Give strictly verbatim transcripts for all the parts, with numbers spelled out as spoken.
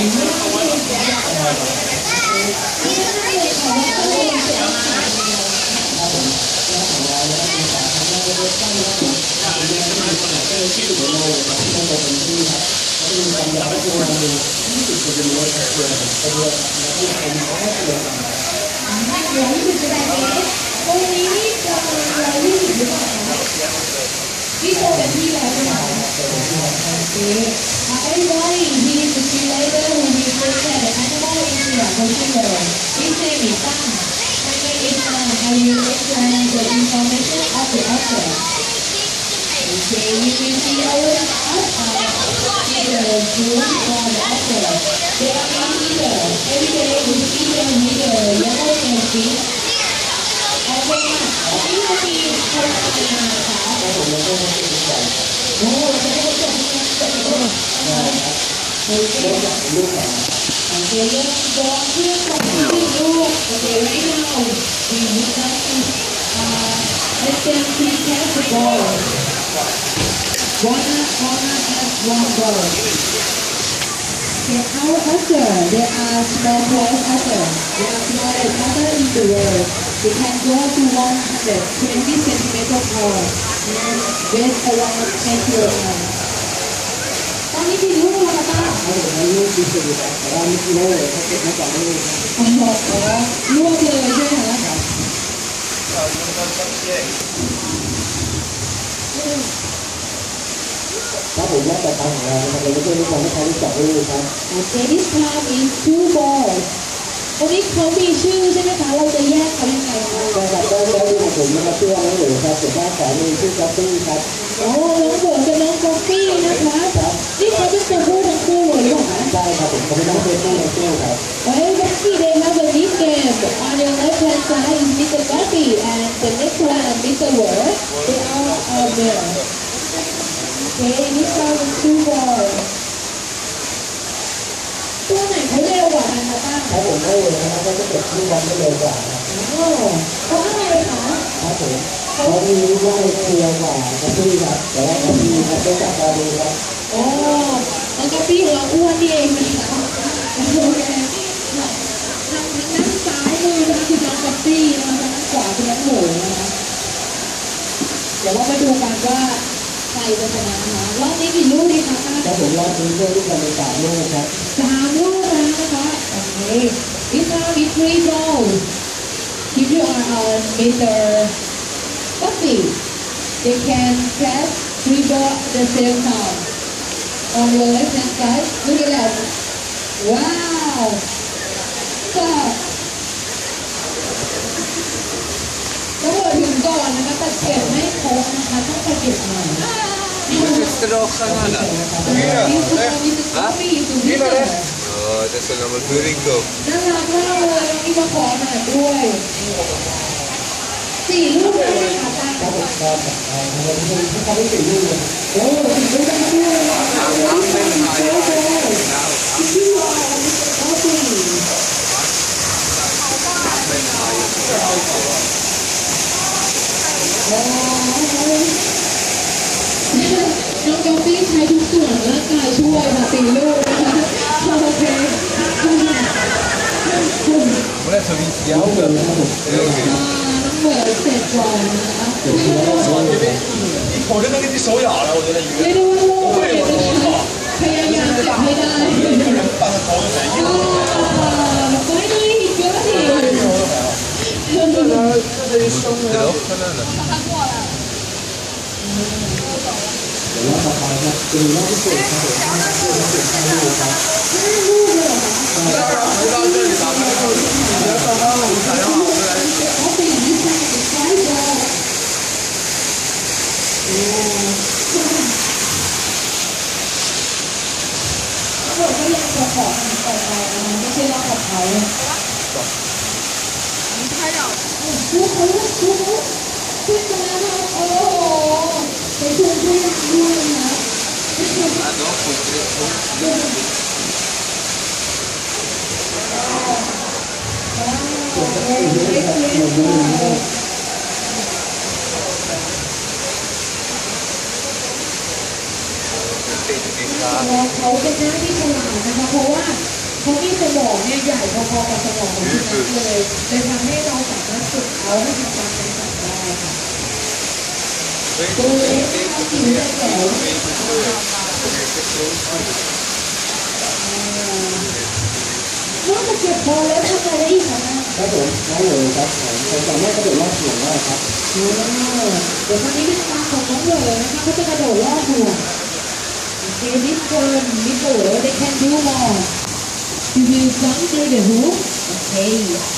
ที่โตเป็นที่แล้วใช่ไหมEverybody, he is the cheerleader who represents the animal in the consumer. His name is Sam. My name is Sam. I will explain the information of the author. Okay, you will see our outside the room for the author. They are in either. Every day we see them either yellow and pink. Okay, this will be for the Okay, okay, let's go on to the look. Okay, right now, we would like to uh, let them prepare the ball. One, one, and one ball. Okay, our otter, there are small players otter. There are smallest otter in the world. They can go to one hundred twenty centimeters tall and weight around ten kilograms. ตอนนี้กี่ลูกแล้วคะป้าลูกที่สุดแต่ว่าลูกโลเลยเขาเก็บมาจากลูกอ๋อลูกเลยใช่ไหมคะครับผมว่าแต่ทางของเราเราจะช่วยลูกบอลให้เขารู้จักลูกครับ Okay, this time is two balls. วันนี้เขามีชื่อใช่ไหมคะเราจะแยกเขายังไงคะได้ครับได้ได้ดูผมนะครับชื่อว่าน้องเหลือครับส่วนด้านขวามือชื่อก๊อฟฟี่ครับโอ้น้องเหลือกับน้องก๊อฟฟี่นะคะนี่เขาเป็นตัวผู้ทั้งคู่เลยหรือเปล่าใช่ครับผมเขาเป็นน้องเป็นคู่ทั้งคู่ครับ Well, Becky, they have a nickname. On your left hand side is Mister Buffy, and the next one, Mister Word. They are uh, there. Okay, this time is two balls. ตัวไหนเขาเร็วกว่ากันคะป้าครับผมไม่เลยนะครับเขาจะเก็บลูกบอลได้เร็วกว่าโอ้เพราะอะไรคะครับผมเขามีลูกไล่เร็วกว่าก๊อฟฟี่ครับแต่ว่าก๊อฟฟี่ครับต้องจับตาดูครับโอ้แล้วก๊อฟฟี่ของเราอ้วนนี่เองนะคะโอเคทางทางด้านซ้ายมือนะคะคือน้องก๊อฟฟี่นะคะทางด้านขวาคือน้องหมูนะคะเดี๋ยวเรามาดูกันว่าใครจะชนะนะคะรอบนี้กี่ลูกดีคะครับผมรอบนี้ลูกกันเป็นสามลูกครับสามลูกแล้วนะคะโอเค This time is three balls. If you are on Mister Buffy, they can press three balls at the same time. On your left hand side, look at that. Wow! Stop. ต้องเปิดถึงก่อนนะคะแต่เก็บไม่ครบนะคะต้องไปเก็บใหม่ Sitter du också här? Fyra? Fyra det? Ja, det är så gammal burrito. น่ารักมากเลยน้องนี่มาขอหน่อยด้วยสี่ลูกเลยค่ะป้าครับผมครับเขาได้สี่ลูกเลยโอ้สี่ลูกกันด้วยนะคะโอ้ยสวยเลยชื่ออะไรอ๋อสี่น้องกอฟฟี่ใช้ทุกส่วนร่างกายช่วยค่ะตีลูกนะคะโอเคน้องเหมือนเสร็จก่อนนะคะ我真的给你手痒了，我觉得鱼。 เรียกได้ว่าโลกเลยนะคะพยายามเก็บให้ได้半个头都没有。 ไม่ได้อีกเยอะสิ这是一生的。 ห้าลูกเลยเหรอคะ回到这里，咱们你要上班了，我打电话回来。 เขาเป็นอย่างนี้ใช่ไหมใช่เลยเขาบอกว่ายังจะขอทำต่อไปนะไม่ใช่ว่าของเขาลูกเขาลูกเขาขึ้นมาแล้วโอ้โหไปช่วยด้วยด้วยนะ Ja, de fortsätter. เขาเป็นหน้าที่ฉลาดนะคะเพราะว่าของของที่นั่นเลยเลยทำให้เราสามารถฝึกเขาให้ทำการเป็นสัตว์ได้ค่ะตัวเล็กเขากินได้แก่นอกจากเก็บบอลแล้วทำอะไรได้อีกคะครับผมได้เลยครับผมผมสามารถกระโดดรอบห่วงได้ครับเดี๋ยวตอนนี้เป็นตาของน้องเหลยนะคะเขาจะกระโดดรอบห่วง Okay, this one, before they can do more. You will jump through the hoop. Okay.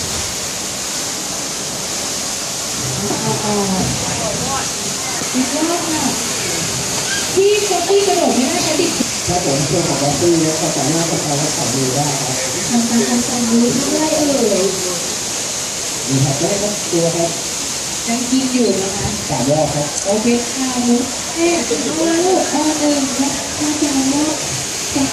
อ๋ออีกรอบค่ะที่ก็ที่กระโดดไม่ได้ใช้ดิบครับผมตัวของบอสซี่เนี่ยก็สามารถทำการรักษามือได้ครับทำการทำการมือทำได้เอ่ยมีหัดได้ครับตัวครับยังกินอยู่นะคะสามรอบครับโอเคค่ะมุกเอ๊ะเอาละลูกเอาหนึ่งนะมาจากรอบจาก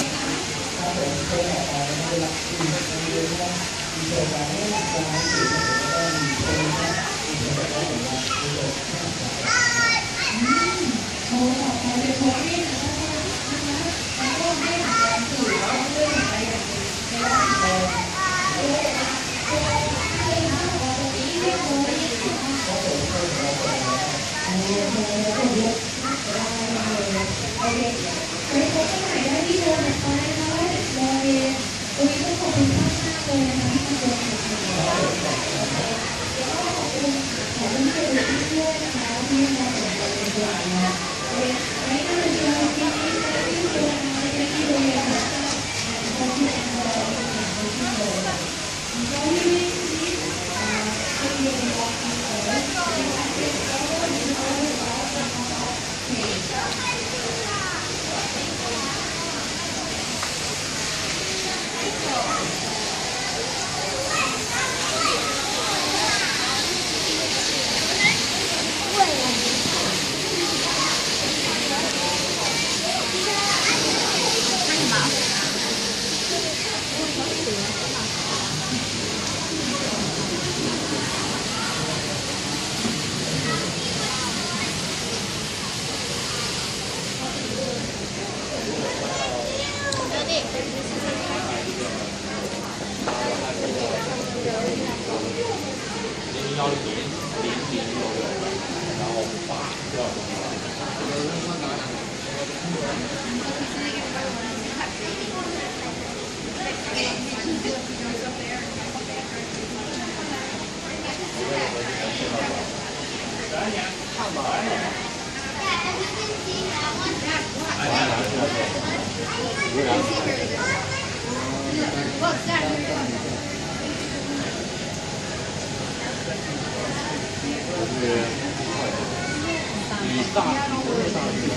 โอ้ต่อไปเลยพวกนี้นะคะแล้วก็ให้หาแรงสื่อแล้วก็เรื่องอะไรอย่างนี้要连连接有然后发掉以大体上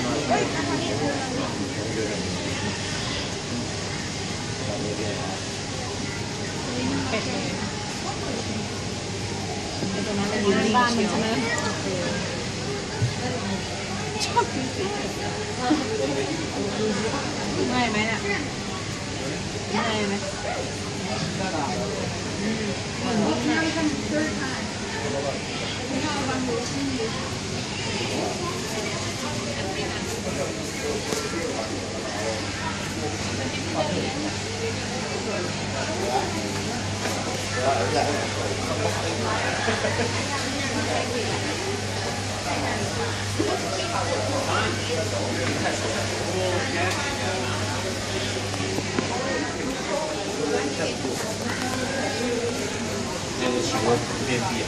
บ้านมันใช่ไหมชอบกินไม่ไหมเนี่ยไม่ไหมเหมือนที่นั่งกันเพื่อถ่ายไม่เอาบางรูที่这个请问不变变。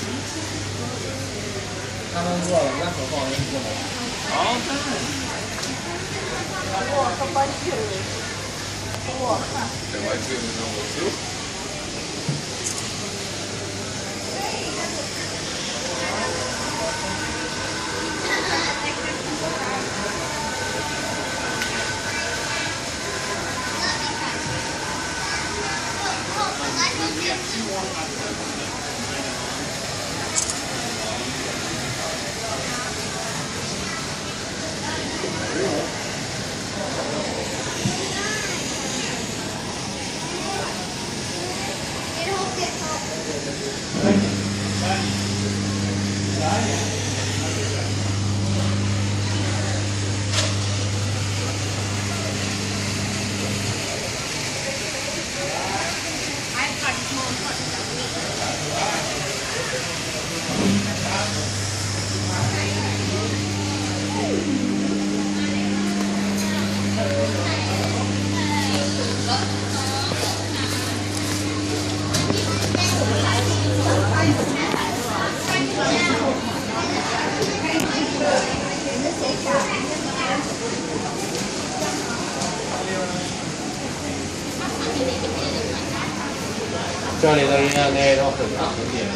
他们做了，那很好，那做了。 好，真的。 我上班去了，我看。 这玩意儿能我修。 这里的人家那都很大很点。